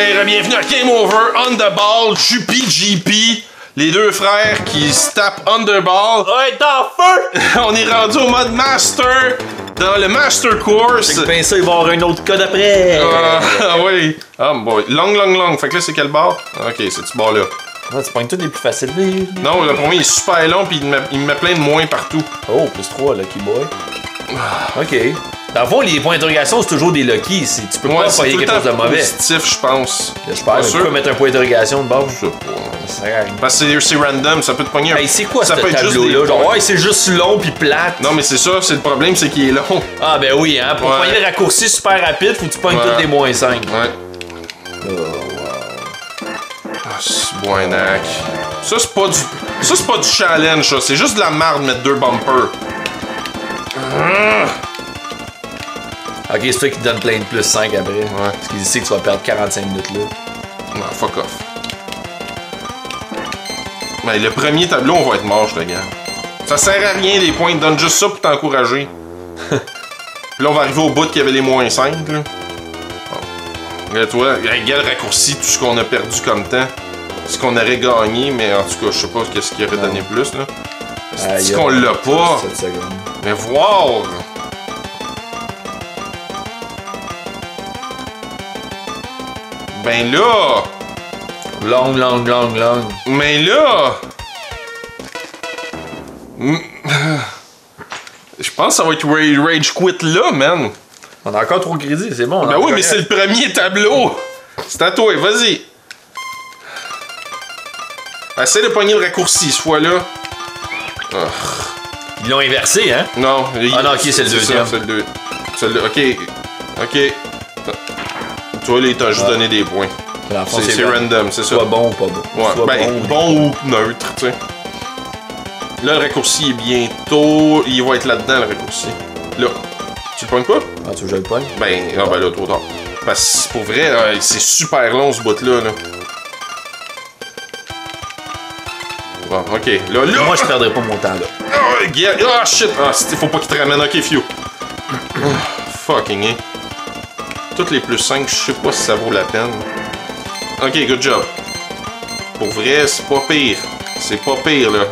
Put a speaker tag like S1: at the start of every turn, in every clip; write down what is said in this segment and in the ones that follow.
S1: Ouais, bienvenue à Game Over, On The Ball, Juppie GP, les deux frères qui se tapent on the ball.
S2: Ouais, dans feu!
S1: On est rendu au mode Master, dans le Master Course.
S2: Fait que ben ça, il va y avoir un autre code après.
S1: Ah oui. Ah boy, long. Fait que là, c'est quel bar? Ok, c'est ce bar-là.
S2: Ouais, tu pognes tous les plus faciles.
S1: Non, le premier il est super long pis il me met plein de moins partout.
S2: Oh, plus 3, Lucky Boy. Ok. Dans le fond, les points d'interrogation, c'est toujours des Lucky. Tu peux pas payer quelque chose de mauvais.
S1: Positif, je pense.
S2: J'espère, mais tu peux mettre un point d'interrogation de base.
S1: Je sais pas.
S2: Ça sert à rien.
S1: Parce que c'est random, ça peut te pogner un...
S2: Hey, c'est quoi
S1: ça
S2: ce
S1: peut être
S2: tableau-là? Genre, ouais, c'est juste long pis plate.
S1: Non, mais c'est ça, c'est le problème, c'est qu'il est long.
S2: Ah, ben oui, hein. Pour pogner le raccourci super rapide, faut que tu pognes tous les moins 5.
S1: Ouais.
S2: Oh, wow.
S1: Ah, c'est boinac. Ça, c'est pas du challenge, ça. C'est juste de la merde mettre 2 bumpers.
S2: Ok, c'est toi qui te donne plein de plus 5 après.
S1: Ouais.
S2: Parce qu'il sait que tu vas perdre 45 minutes là.
S1: Non, fuck off. Mais le premier tableau, on va être mort, je te garde. Ça sert à rien, les points. Donne juste ça pour t'encourager. Puis là, on va arriver au bout qu'il y avait les moins 5, là. Bon. Là, toi, regarde raccourci tout ce qu'on a perdu comme temps. Ce qu'on aurait gagné, mais en tout cas, je sais pas qu'est-ce qui aurait donné plus, là. C'est qu'on l'a pas.
S2: 7 secondes.
S1: Mais voir! Ben là!
S2: Long.
S1: Mais là! Je pense que ça va être Rage Quit là, man!
S2: On a encore trop de crédits, c'est bon.
S1: Ben oui, mais c'est le premier tableau! C'est à toi, vas-y! Essaye de pogner le raccourci, ce fois-là. Oh.
S2: Ils l'ont inversé, hein?
S1: Non.
S2: Ah non, ok, c'est le deuxième.
S1: C'est le ok. Toi, là, il t'a juste donné des points. C'est random, c'est ça.
S2: Soit bon ou pas bon.
S1: Ouais, ben, bon ou neutre, tu sais. Là, le raccourci est bientôt... Il va être là-dedans, le raccourci. Là. Tu le pognes pas?
S2: Ah, tu veux que je le pogne?
S1: Ben, là, trop tard. Parce que, pour vrai, c'est super long, ce bout-là, là. Bon, ok. Là...
S2: Moi, je perdrai pas mon temps, là.
S1: Oh, shit! Ah, faut pas qu'il te ramène. Ok, few. Fucking, hein. Toutes les plus 5, je sais pas si ça vaut la peine. Ok, good job. Pour vrai, c'est pas pire. C'est pas pire, là.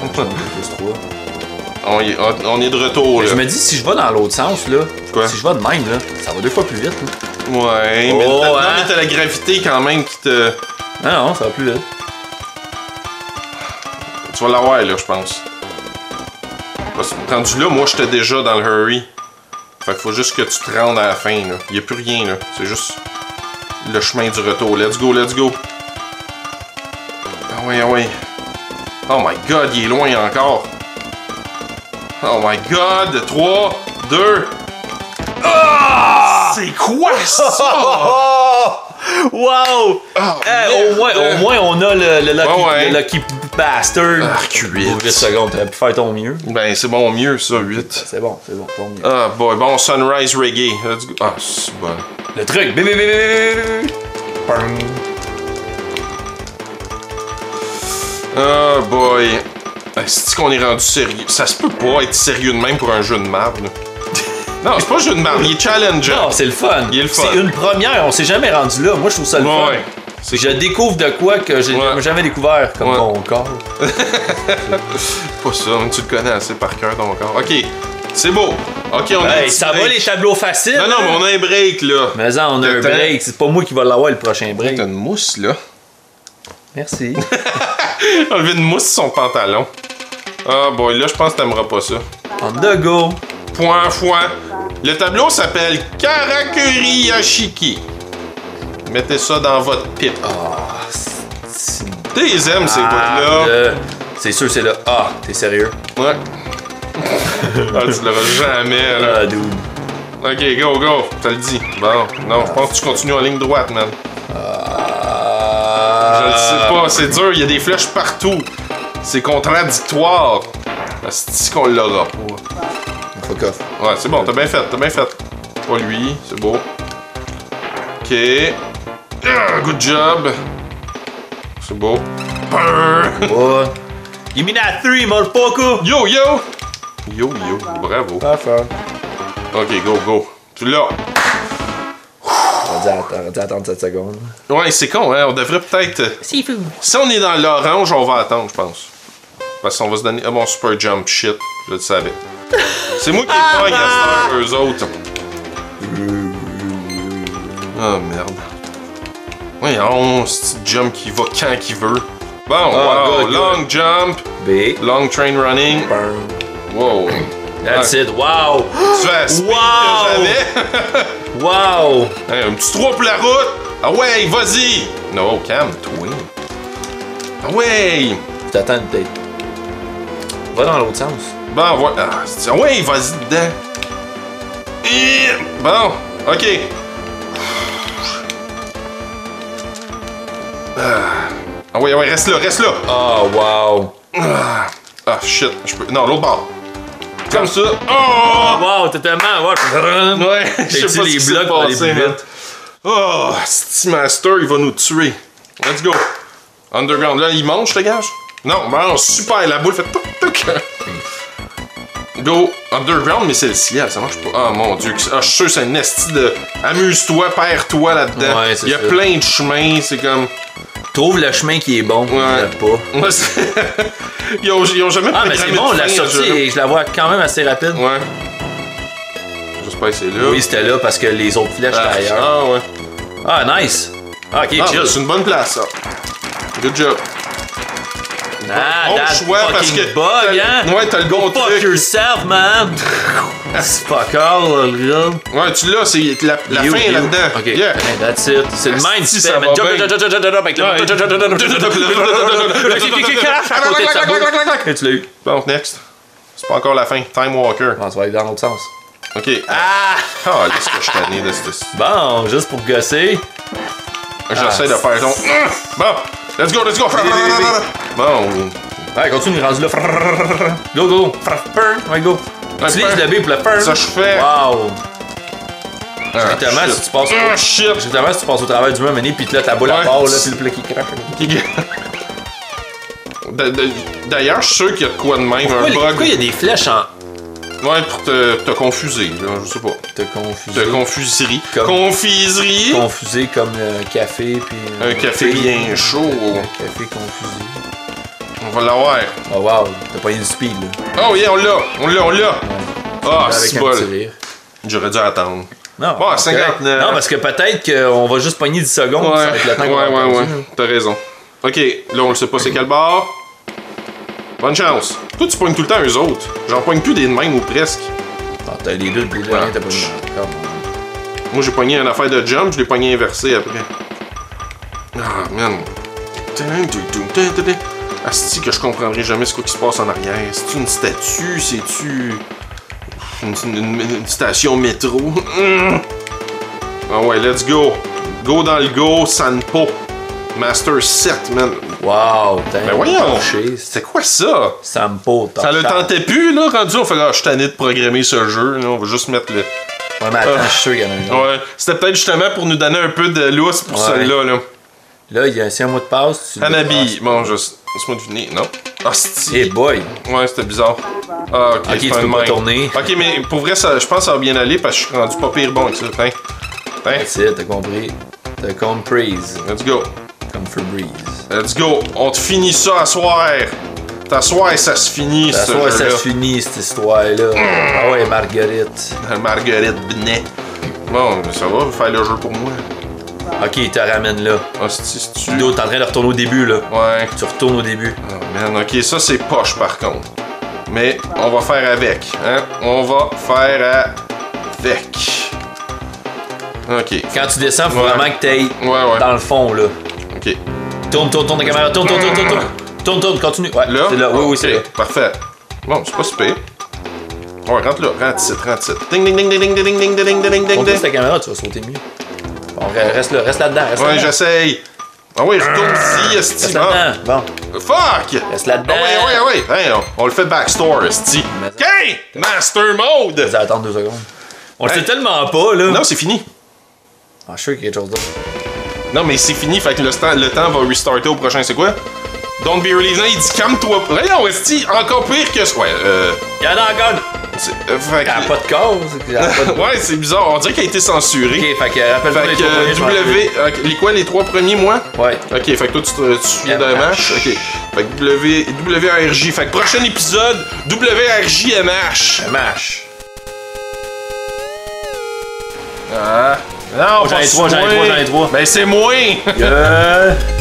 S1: On est de retour, là.
S2: Je me dis, si je vais dans l'autre sens, là,
S1: quoi?
S2: Si je vais de même, là, ça va 2 fois plus vite, là.
S1: Ouais, mais t'as la gravité quand même qui te...
S2: Non, ça va plus vite.
S1: Tu vas l'avoir, là, je pense. Parce que rendu là, moi, j'étais déjà dans le hurry. Fait qu'il faut juste que tu te rendes à la fin, là. Y'a plus rien, là. C'est juste le chemin du retour. Let's go. Ah ouais. Oh my god, il est loin encore. Oh my god. 3, 2... Ah! C'est quoi ça?
S2: Wow! Au moins, on a le Lucky Bastard.
S1: Ah, 8.
S2: 8 secondes, t'aurais pu faire ton mieux.
S1: Ben, c'est bon, mieux, ça, 8.
S2: C'est bon, ton mieux.
S1: Ah, boy, bon, Sunrise Reggae. Let's go. Ah, c'est bon.
S2: Le truc, bébé.
S1: Ah, boy. C'est qu'on est rendu sérieux. Ça se peut pas être sérieux de même pour un jeu de marde, là. Non, c'est pas un jeu de marde, il est challenger.
S2: Non, c'est le fun.
S1: Il est le fun.
S2: C'est une première, on s'est jamais rendu là. Moi, je trouve ça le fun.
S1: C'est
S2: je découvre de quoi que j'ai jamais découvert, comme mon corps.
S1: Pas ça, tu le connais assez par cœur, ton corps. Ok, c'est beau. Ok, on a
S2: ça va les tableaux faciles.
S1: Non, mais on a un break, là.
S2: Mais ça, on a un break. C'est pas moi qui va l'avoir le prochain break.
S1: T'as une mousse, là.
S2: Merci.
S1: Enlever une mousse sur son pantalon. Ah, boy, là, je pense que t'aimeras pas ça.
S2: On the go.
S1: Point. Le tableau s'appelle Karakuri Yashiki. Mettez ça dans votre pipe. T'es aimes ces bouts-là.
S2: C'est sûr, c'est là. Ah, t'es sérieux?
S1: Ouais. Ah, tu l'auras jamais, là.
S2: Ah, dude.
S1: Ok, go. T'as le dit. Bon, non, je pense que tu continues en ligne droite, man. Je le sais pas, c'est dur, il y a des flèches partout. C'est contradictoire. C'est qu'on l'aura pas.
S2: Fuck off.
S1: Ouais, c'est bon, t'as bien fait. Pas lui, c'est beau. Ok. Good job. C'est beau.
S2: What? Give me that 3, motherfucker!
S1: Yo, bravo.
S2: Parfait.
S1: Ok, go. Tu l'as.
S2: On va dû attendre 7 secondes.
S1: Ouais, c'est con, hein. On devrait peut-être.
S2: C'est fou.
S1: Si on est dans l'orange, on va attendre, je pense. Parce qu'on va se donner. Ah, mon super jump shit. Je le savais. C'est moi qui ai pas à eux autres. Oh merde. Voyons, ce petit jump qui va quand qu'il veut. Bon, wow, good, long good. Jump.
S2: B.
S1: Long train running.
S2: Burn.
S1: Wow.
S2: That's it, wow!
S1: Tu fais la speed
S2: wow.
S1: que j'avais.
S2: Wow!
S1: Hey, un petit 3 pour la route. Ah ouais, vas-y. Non, calme-toi. Ah ouais.
S2: T'attends peut-être. Va dans l'autre sens.
S1: Bon, voilà. Ah ouais, vas-y dedans. Et... Bon, ok. Ah ouais, ouais, reste là, reste là.
S2: Oh, wow.
S1: Ah, shit. Je peux... Non, l'autre bord. Comme ça. Oh!
S2: Wow, t'es tellement...
S1: Ouais, je sais pas
S2: les
S1: ce qui
S2: blocs
S1: s'est passé, man. Oh, ce Master, il va nous tuer. Let's go. Underground. Là, il mange, je te gage? Non, bon, super. La boule fait toc toc. Go. Underground, mais c'est le ciel, ça marche pas. Ah, mon Dieu. Ah, je suis sûr que c'est un esti de... Amuse-toi, perds-toi là-dedans.
S2: Ouais, c'est ça.
S1: Il y a plein de chemins, c'est comme...
S2: Trouve le chemin qui est bon.
S1: Ouais.
S2: Pas.
S1: ils ont jamais
S2: mais c'est bon, la sortie, je la vois quand même assez rapide.
S1: Ouais. J'espère que c'est là.
S2: Oui, c'était là parce que les autres flèches étaient ailleurs.
S1: Ah, ouais.
S2: Ah, nice. Ah, ok, chill.
S1: C'est une bonne place, ça. Good job.
S2: Ah,
S1: bon
S2: that's
S1: choix parce
S2: fucking
S1: que
S2: bug, hein?
S1: Ouais, t'as le bon
S2: Fuck
S1: truc.
S2: yourself, man! C'est fuck all, le gars.
S1: Ouais, tu l'as, c'est la fin là-dedans.
S2: Ok,
S1: Yeah.
S2: That's it. C'est le mind
S1: Si,
S2: system.
S1: ça va
S2: Et tu l'as eu.
S1: Bon, next. C'est pas encore la fin. Time Walker.
S2: Bon, ça va aller dans l'autre sens.
S1: Ok. Ah! Ah, laisse que je suis tanné de ce...
S2: Bon, juste pour gosser.
S1: J'essaie de faire ton... Bon, let's go, let's go! Bon.
S2: Ouais, continue, rendu là. Go, go, go. Ouais, go. Utilise le B pour le fur.
S1: Ça, je fais.
S2: Wow. Exactement, si tu passes.
S1: Ah, shit!
S2: Exactement, si tu passes au travers du mur, mené, puis là, ta boule à part, là, puis le plat qui crache.
S1: D'ailleurs, je suis sûr qu'il y a de quoi de même, un bug.
S2: Pourquoi il y a des flèches en.
S1: Ouais, pour te confuser, là, je sais pas.
S2: Te confuser.
S1: De confuserie.
S2: Comme...
S1: Confiserie.
S2: Confusé comme le café, puis.
S1: Un café bien chaud.
S2: Un café confusé.
S1: On va l'avoir.
S2: Oh wow, t'as pas eu du speed, là.
S1: Oh yeah, on l'a.
S2: Ouais.
S1: Ah,
S2: avec
S1: c'est
S2: un
S1: bol.
S2: petit rire.
S1: J'aurais dû attendre.
S2: Non,
S1: bon, 59.
S2: Non, parce que peut-être qu'on va juste pogner 10 secondes.
S1: Ouais,
S2: Ça va être le temps qu'on va
S1: ouais. T'as raison. Ok, là, on le sait pas c'est quel bar. Bonne chance. Toi, tu pognes tout le temps eux autres. J'en pogne plus des de même ou presque.
S2: Ah, t'as les deux, puis là, t'as pas eu.
S1: Moi, j'ai pogné une affaire de jump, je l'ai pogné inversé après. Ah, man. Asti que je comprendrai jamais ce qui se passe en arrière. C'est-tu une statue? C'est-tu une station métro? Ah ouais, let's go. Go dans le go, Sanpo. Master 7, man.
S2: Wow, t'as
S1: Ben voyons.
S2: C'est
S1: quoi ça?
S2: Sampo,
S1: ça le tentait plus, là, rendu. On fait, je suis tanné de programmer ce jeu. Là, on va juste mettre le...
S2: Ouais, mais attends, je suis sûr qu'il y en a un autre.
S1: Ouais, c'était peut-être justement pour nous donner un peu de lousse pour celle-là, là.
S2: Là, il y a un mot de passe.
S1: Hanabi. Bon, juste... Laisse-moi deviner. Non. Hostie.
S2: Hey boy.
S1: Ouais, c'était bizarre. Ah, ok,
S2: tu peux pas tourner.
S1: Ok, mais pour vrai, ça, je pense que ça va bien aller parce que je suis rendu pas pire bon avec ça. Tiens.
S2: That's it, t'as compris. T'as compris.
S1: Let's go.
S2: Comme Febreze.
S1: Let's go. On te finit ça à soir. À soir, ça se finit,
S2: ça. À soir, ça se finit, cette histoire-là. Ah ouais, Marguerite.
S1: Marguerite Benet. Bon, ça va faire le jeu pour moi.
S2: Ok, il te ramène là.
S1: Hostie, si tu...
S2: T'es en train de retourner au début, là.
S1: Ouais.
S2: Tu retournes au début.
S1: Oh man, ok, ça c'est poche par contre. Mais on va faire avec, hein. On va faire avec. Ok.
S2: Quand tu descends, faut vraiment que t'ailles dans le fond, là.
S1: Ok.
S2: Tourne la caméra, tourne, continue. Ouais,
S1: là?
S2: C'est là, oui, c'est là.
S1: Parfait. Bon, c'est pas super. Ouais, rentre là, rentre ici. Ding ding ding ding ding ding ding ding ding ding ding.
S2: Ta caméra, tu vas sauter mieux. Bon, reste là-dedans,
S1: ouais, j'essaye. Ah oui, retourne ici, esti.
S2: Reste là-dedans, bon.
S1: Fuck!
S2: Reste là-dedans.
S1: Ah ouais. Hey, on le fait backstore, esti. OK! Master mode!
S2: Vous allez attendre 2 secondes. On le sait tellement pas, là.
S1: Non, c'est fini.
S2: Ah, je suis sûr qu'il y a quelque chose d'autre.
S1: Non, mais c'est fini, fait que le temps va restarter au prochain. C'est quoi? Don't be released. Il dit calme-toi. Voyons, esti, encore pire que... Ouais,
S2: Y'en a encore.
S1: Fait
S2: Elle a pas de cause.
S1: Ouais, c'est bizarre. On dirait qu'elle a été censurée.
S2: Ok, fait que rappelle-toi les trois premiers.
S1: W. Les quoi, les trois premiers, moi?
S2: Ouais.
S1: Ok, fait que toi, tu te souviens de MH. Ok. Fait que WRJ. Fait que prochain épisode, WRJMH.
S2: MH.
S1: Ah. Non,
S2: j'en ai trois.
S1: Ben, c'est moins.